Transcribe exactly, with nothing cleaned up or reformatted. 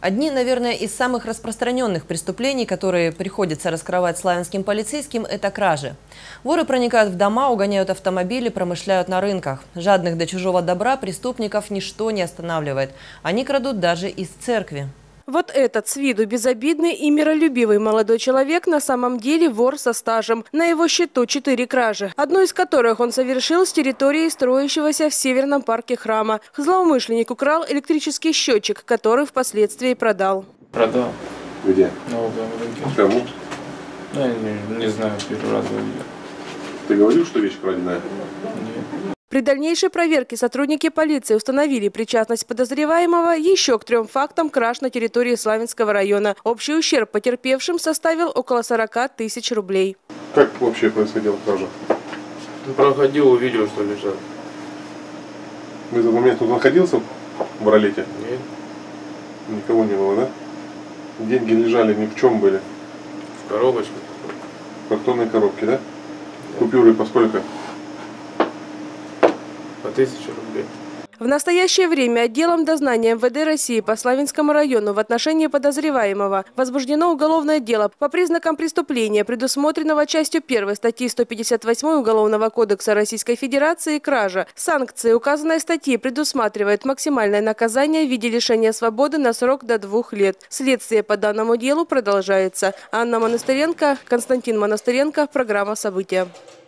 Одни, наверное, из самых распространенных преступлений, которые приходится раскрывать славянским полицейским, это кражи. Воры проникают в дома, угоняют автомобили, промышляют на рынках. Жадных до чужого добра преступников ничто не останавливает. Они крадут даже из церкви. Вот этот с виду безобидный и миролюбивый молодой человек на самом деле вор со стажем. На его счету четыре кражи, одну из которых он совершил с территории строящегося в Северном парке храма. Злоумышленник украл электрический счетчик, который впоследствии продал. Продал. Где? На угловом рынке. Кому? Я не, не знаю, первый раз видел. Ты говорил, что вещь краденая? Нет. При дальнейшей проверке сотрудники полиции установили причастность подозреваемого еще к трем фактам краж на территории Славянского района. Общий ущерб потерпевшим составил около сорока тысяч рублей. Как вообще происходила кража? Проходил, увидел, что лежал. В этот момент тут находился в ролете? Нет. Никого не было, да? Деньги лежали ни в чем были? В коробочке. В картонной коробке, да? Купюры по сколько? По тысяче рублей. В настоящее время отделом дознания эм вэ дэ России по Славянскому району в отношении подозреваемого возбуждено уголовное дело по признакам преступления, предусмотренного частью первой статьи сто пятьдесят восьмой Уголовного кодекса Российской Федерации «Кража». Санкции указанной статьи предусматривают максимальное наказание в виде лишения свободы на срок до двух лет. Следствие по данному делу продолжается. Анна Монастыренко, Константин Монастыренко. Программа «События».